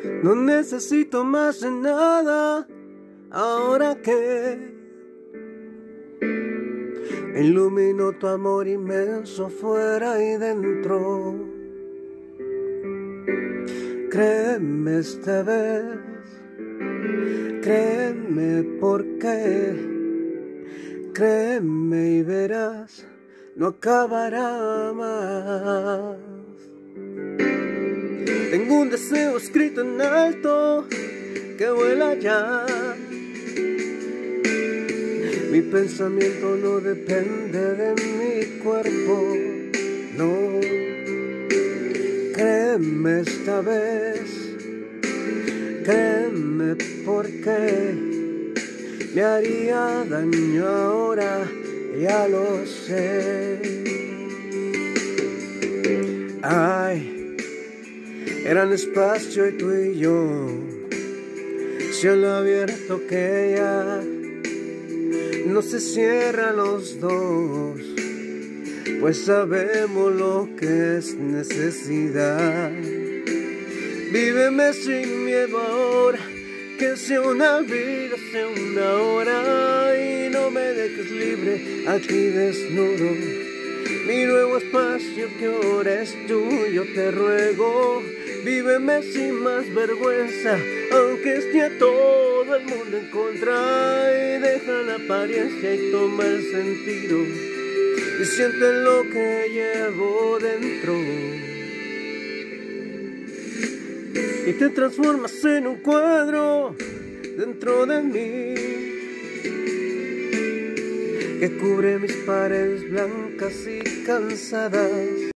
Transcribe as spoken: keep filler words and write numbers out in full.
No necesito más de nada, ahora que iluminó tu amor inmenso fuera y dentro. Créeme esta vez, créeme porque, créeme y verás, no acabará más. Tengo un deseo escrito en alto que vuela ya. Mi pensamiento no depende de mi cuerpo, no. Créeme esta vez, créeme porque me haría daño ahora, ya lo sé. Ay, eran espacio y tú y yo, cielo abierto que ya no se cierran los dos, pues sabemos lo que es necesidad. Víveme sin miedo ahora, que sea una vida, sea una hora, y no me dejes libre aquí desnudo. Mi nuevo espacio que ahora es tuyo, te ruego. Víveme sin más vergüenza, aunque esté a todo el mundo en contra, y deja la apariencia y toma el sentido, y siente lo que llevo dentro, y te transformas en un cuadro dentro de mí, que cubre mis paredes blancas y cansadas.